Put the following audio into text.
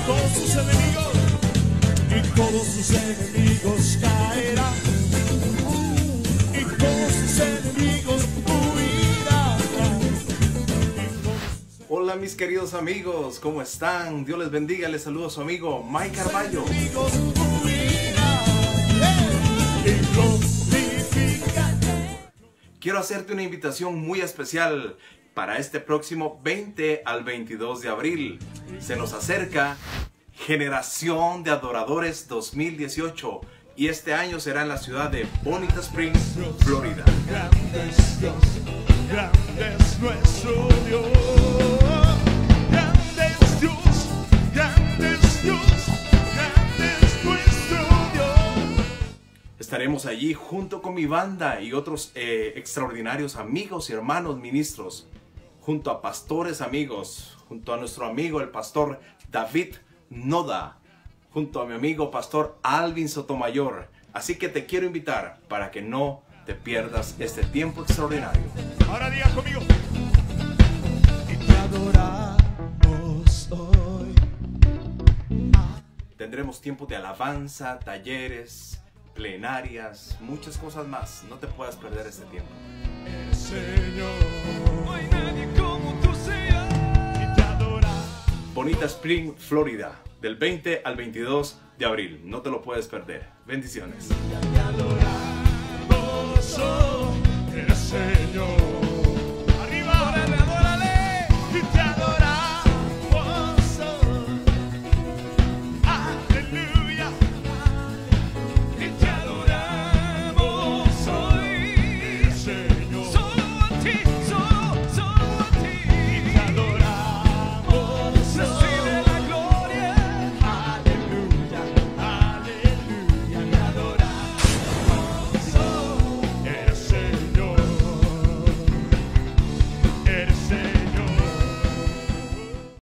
todos sus enemigos, y todos sus enemigos caerán, y todos sus enemigos huirán. Hola mis queridos amigos, ¿cómo están? Dios les bendiga, les saludo a su amigo Mike Carballo. Quiero hacerte una invitación muy especial para este próximo 20 al 22 de abril. Se nos acerca Generación de Adoradores 2018 y este año será en la ciudad de Bonita Springs, Florida. Grande es Dios, grande es nuestro Dios. Grande es Dios, grande es Dios, grande es nuestro Dios. Estaremos allí junto con mi banda y otros extraordinarios amigos y hermanos ministros, junto a pastores amigos, junto a nuestro amigo el pastor David Noda, junto a mi amigo pastor Alvin Sotomayor. Así que te quiero invitar para que no te pierdas este tiempo extraordinario. Ahora diga conmigo. Y te adoramos hoy. Tendremos tiempo de alabanza, talleres, plenarias, muchas cosas más. No te puedas perder este tiempo. El Señor. No hay nadie como tú seas. Y te adoramos. Bonita Spring, Florida, del 20 al 22 de abril. No te lo puedes perder. Bendiciones. Te adoramos, oh, el Señor.